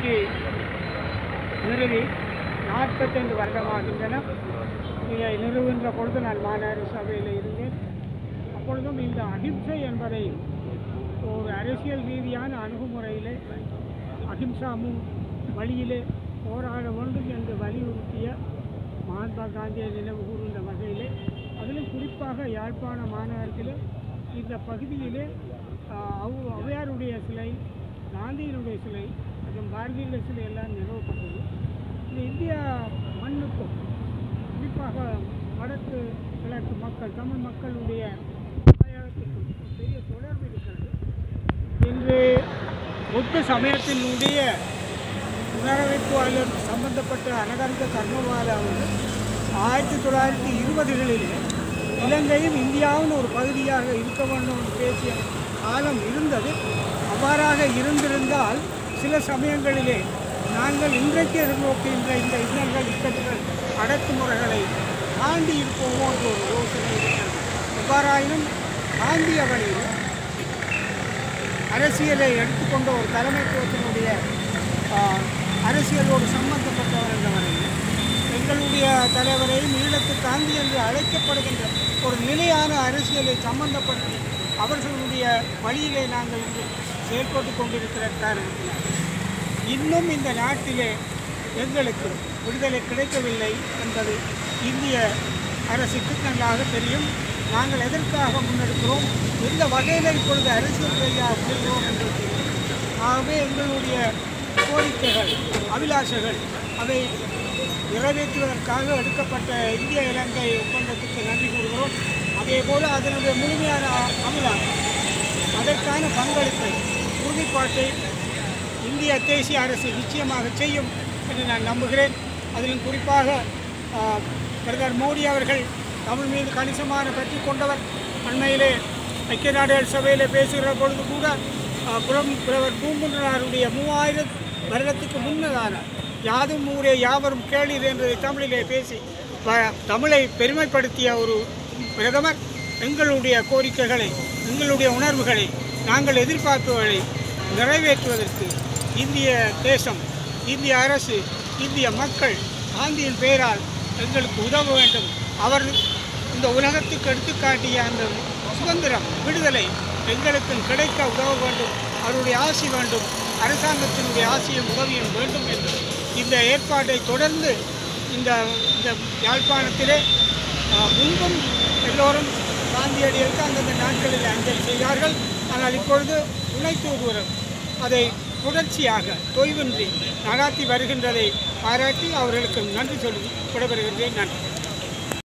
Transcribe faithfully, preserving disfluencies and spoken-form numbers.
இன்றைக்கு நிறுவி நாற்பத்தைந்து வருடமாகின்றன. இதை நிறுவுகின்ற பொழுது நான் மாநகர சபையில் இருந்தேன். அப்பொழுதும் இந்த அகிம்சை என்பதை ஒரு அரசியல் ரீதியான அணுகுமுறையிலே அகிம்சா வழியிலே போராட வேண்டும் என்று வலியுறுத்திய மகாத்மா காந்தியை நினைவு கூறுகின்ற வகையிலே, அதிலும் குறிப்பாக யாழ்ப்பாண மாநகரத்திலே இந்த பகுதியிலே ஔவையாருடைய சிலை, காந்தியினுடைய சிலை மற்றும் பாரதியுடைய சிலை எல்லாம் நிறுவப்பட்டது. இந்த இந்தியா மண்ணுக்கும் குறிப்பாக வடக்கு கிழக்கு மக்கள் தமிழ் மக்களுடைய தாயகத்துக்கும் பெரிய தொடர்பு இருக்கிறது. இன்று புத்த சமயத்தினுடைய உணர்வைப்பு சம்பந்தப்பட்ட அனகந்த கர்மவால அவர்கள் ஆயிரத்தி தொள்ளாயிரத்தி இருபதுகளில் இலங்கையும் இந்தியாவும் ஒரு பகுதியாக இருக்க வேண்டும் என்று பேசிய காலம் இருந்தது. அவ்வாறாக இருந்திருந்தால் சில சமயங்களிலே நாங்கள் இன்றைக்கு எதிர்நோக்குகின்ற இந்த இன்னல்கள் இக்கட்டுகள் அடக்குமுறைகளை தாண்டி இருப்போமோ என்று ஒரு யோசனை இருக்கிறது. எவ்வாறாயினும் காந்திய வழியில் அரசியலை எடுத்துக்கொண்ட ஒரு தலைமைத்துவத்தினுடைய அரசியலோடு சம்பந்தப்பட்டவர் என்ற வரையில் எங்களுடைய தலைவரையும் ஈழத்து காந்தி என்று அழைக்கப்படுகின்ற ஒரு நிலையான அரசியலை சம்பந்தப்படுத்தி அவர்களுடைய வழியிலே நாங்கள் இன்று செயல்பட்டு கொண்டிருக்கிற காரணத்தினால் இன்னும் இந்த நாட்டிலே எங்களுக்கு விடுதலை கிடைக்கவில்லை என்பது இந்திய அரசுக்கு நன்றாக தெரியும். நாங்கள் எதற்காக முன்னெடுக்கிறோம், எந்த வகையில் இப்பொழுது அரசியல் ரீதியாக முன்னெடுக்கிறோம் என்று தெரியும். ஆகவே எங்களுடைய கோரிக்கைகள், அபிலாஷைகள் அதை நிறைவேற்றுவதற்காக எடுக்கப்பட்ட இந்திய இலங்கை ஒப்பந்தத்துக்கு நன்றி கூறுகிறோம். அதே போல் அதனுடைய முழுமையான அமலாக்கம், அதற்கான பங்களிப்பை, உறுதிப்பாட்டை இந்திய தேசிய அரசு நிச்சயமாக செய்யும் என்று நான் நம்புகிறேன். அதிலும் குறிப்பாக பிரதமர் மோடி அவர்கள் தமிழ் மீது கணிசமான பற்றி கொண்டவர். அண்மையிலே ஐக்கிய நாடுகள் சபையில் பேசுகிற பொழுது கூட புறம் புலவர் பூங்குன்றனாருடைய மூவாயிரம் வருடத்துக்கு முன்னதான யாதும் ஊரே யாவரும் கேளீர் என்பதை தமிழிலே பேசி தமிழை பெருமைப்படுத்திய ஒரு பிரதமர் எங்களுடைய கோரிக்கைகளை, எங்களுடைய உணர்வுகளை, நாங்கள் எதிர்பார்ப்புகளை நிறைவேற்றுவதற்கு இந்திய தேசம், இந்திய அரசு, இந்திய மக்கள் காந்தியின் பெயரால் எங்களுக்கு உதவ வேண்டும். அவர் இந்த உலகத்துக்கு எடுத்துக்காட்டிய அந்த சுதந்திரம், விடுதலை எங்களுக்கு கிடைக்க உதவ வேண்டும். அவருடைய ஆசி வேண்டும், அரசாங்கத்தினுடைய ஆசியும் உதவியும் வேண்டும் என்று இந்த ஏற்பாட்டை தொடர்ந்து இந்த இந்த யாழ்ப்பாணத்திலே முன்பும் எல்லோரும் காந்தியடிகளுக்கு அந்தந்த நாட்களில் அஞ்சலி செய்தார்கள். ஆனால் இப்பொழுது துணை தூதுவரும் அதை தொடர்ச்சியாக தொய்வின்றி நடாத்தி வருகின்றதை பாராட்டி அவர்களுக்கு நன்றி சொல்லி விடைபெறுகின்றேன். நன்றி.